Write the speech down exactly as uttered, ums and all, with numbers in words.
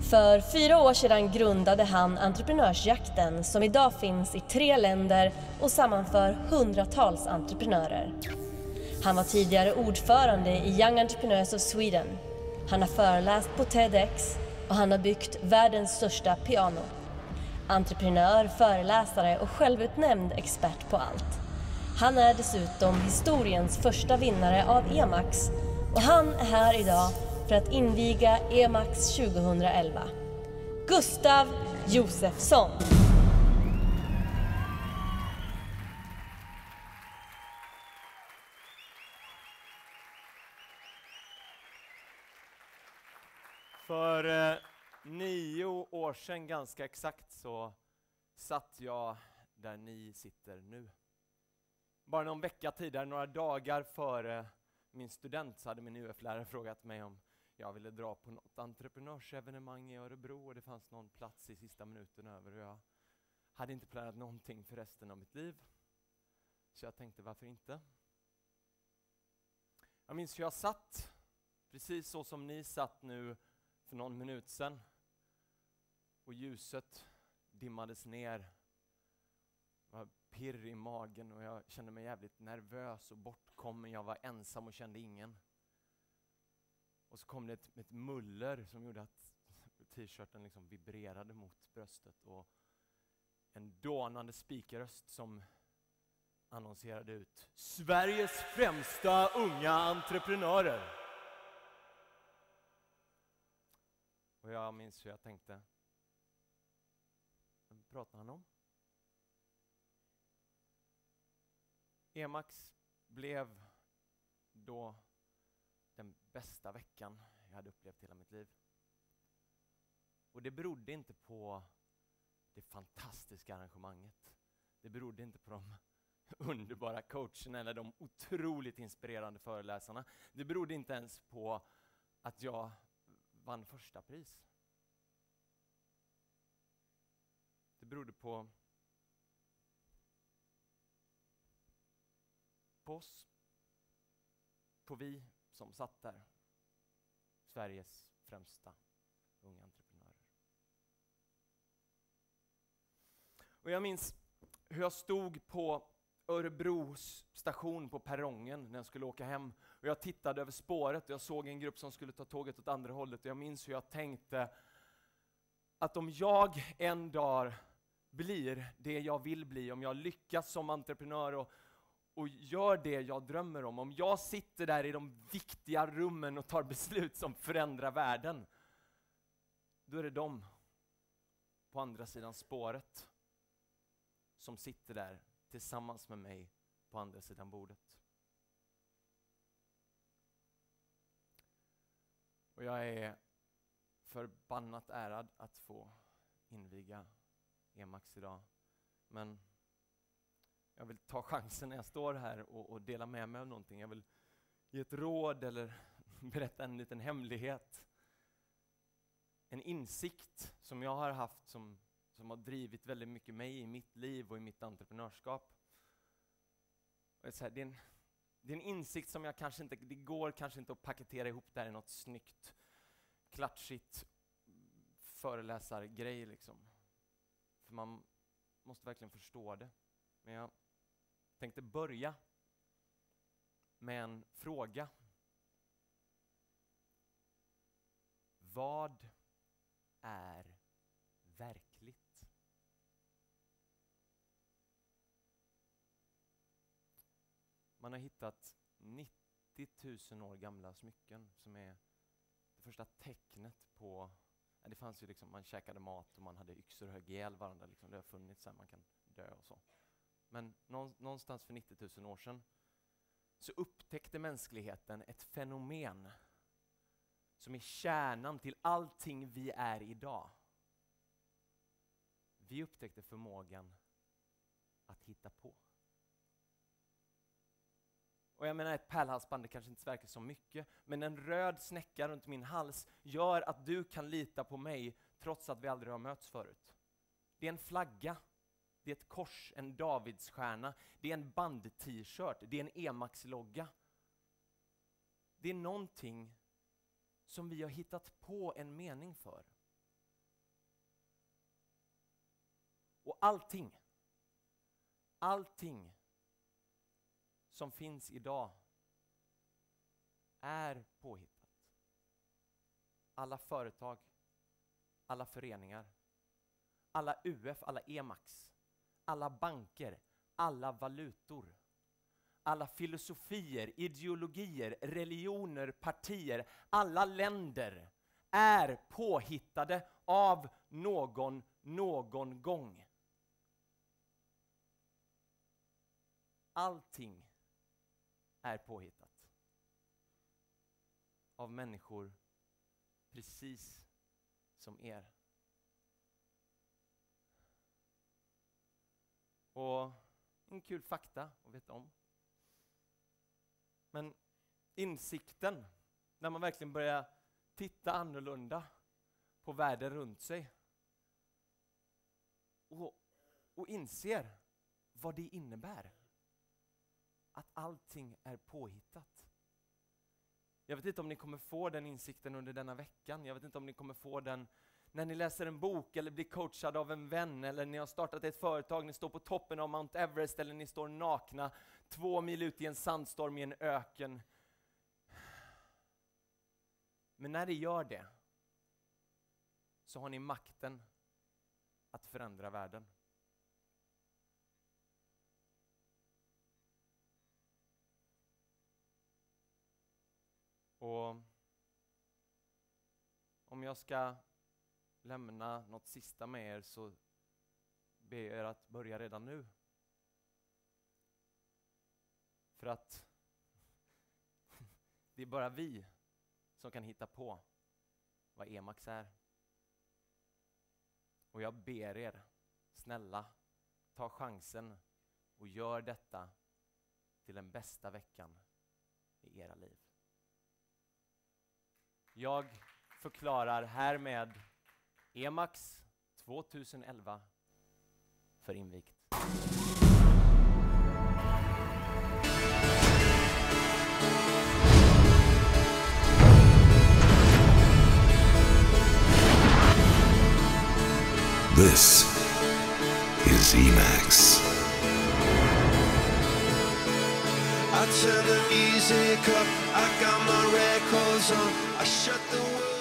För fyra år sedan grundade han Entreprenörsjakten som idag finns i tre länder och sammanför hundratals entreprenörer. Han var tidigare ordförande i Young Entrepreneurs of Sweden. Han har föreläst på TEDx och han har byggt världens största piano. Entreprenör, föreläsare och självutnämnd expert på allt. Han är dessutom historiens första vinnare av EMAX och han är här idag för att inviga EMAX tjugohundraelva. Gustav Josefsson. För eh, nio år sedan ganska exakt så satt jag där ni sitter nu. Bara någon vecka tidigare, några dagar före min student, så hade min U F-lärare frågat mig om jag ville dra på något entreprenörsevenemang i Örebro och det fanns någon plats i sista minuten över och jag hade inte planerat någonting för resten av mitt liv. Så jag tänkte, varför inte? Jag minns hur jag satt, precis så som ni satt nu för någon minut sedan. Och ljuset dimmades ner. Det var pirr i magen och jag kände mig jävligt nervös och bortkommen. Jag var ensam och kände ingen. Och så kom det ett, ett muller som gjorde att t-shirten liksom vibrerade mot bröstet. Och en dånande spikröst som annonserade ut Sveriges främsta unga entreprenörer. Och jag minns hur jag tänkte. Vad pratar han om? EMAX blev då den bästa veckan jag hade upplevt hela mitt liv. Och det berodde inte på det fantastiska arrangemanget. Det berodde inte på de underbara coacherna eller de otroligt inspirerande föreläsarna. Det berodde inte ens på att jag vann första pris. Det berodde på på oss, på vi som satt där, Sveriges främsta unga entreprenörer. Och jag minns hur jag stod på Örebros station på perrongen när jag skulle åka hem. Och jag tittade över spåret och jag såg en grupp som skulle ta tåget åt andra hållet. Och jag minns hur jag tänkte att om jag en dag blir det jag vill bli, om jag lyckas som entreprenör och, och gör det jag drömmer om, om jag sitter där i de viktiga rummen och tar beslut som förändrar världen, då är det de på andra sidan spåret som sitter där tillsammans med mig på andra sidan bordet. Och jag är förbannat ärad att få inviga EMAX idag. Men jag vill ta chansen när jag står här och, och dela med mig av någonting. Jag vill ge ett råd eller berätta en liten hemlighet. En insikt som jag har haft som, som har drivit väldigt mycket mig i mitt liv och i mitt entreprenörskap. Och det, är det, är en, det är en insikt som jag kanske inte, det går kanske inte att paketera ihop där i något snyggt, klatschigt föreläsargrej liksom. För man måste verkligen förstå det. Men jag tänkte börja med en fråga. Vad är verkligt? Man har hittat nittio tusen år gamla smycken som är det första tecknet på, ja, det fanns ju liksom, man käkade mat och man hade yxor och högg ihjäl varandra, liksom, det har funnits så här, man kan dö och så. Men någonstans för nittio tusen år sedan så upptäckte mänskligheten ett fenomen som är kärnan till allting vi är idag. Vi upptäckte förmågan att hitta på. Och jag menar, ett pärlhalsband, det kanske inte verkar så mycket, men en röd snäcka runt min hals gör att du kan lita på mig trots att vi aldrig har mötts förut. Det är en flagga, det är ett kors, en Davidsstjärna, det är en band-t-shirt, det är en EMAX-logga. Det är någonting som vi har hittat på en mening för. Och allting, allting som finns idag är påhittat. Alla företag, alla föreningar, alla U F, alla E-max, alla banker, alla valutor, alla filosofier, ideologier, religioner, partier, alla länder är påhittade av någon, någon gång. Allting är påhittat av människor precis som er. Och en kul fakta att veta om. Men insikten, när man verkligen börjar titta annorlunda på världen runt sig och, och inser vad det innebär. Att allting är påhittat. Jag vet inte om ni kommer få den insikten under denna veckan. Jag vet inte om ni kommer få den när ni läser en bok eller blir coachad av en vän, eller ni har startat ett företag, ni står på toppen av Mount Everest, eller ni står nakna två mil ut i en sandstorm i en öken. Men när det gör det så har ni makten att förändra världen. Och om jag ska lämna något sista med er så ber jag er att börja redan nu. För att det är bara vi som kan hitta på vad E-max är. Och jag ber er, snälla, ta chansen och gör detta till den bästa veckan i era liv. Jag förklarar härmed E-max tjugoelva för invigt. This is E-max. I turn the music up, I got my records on, I shut the world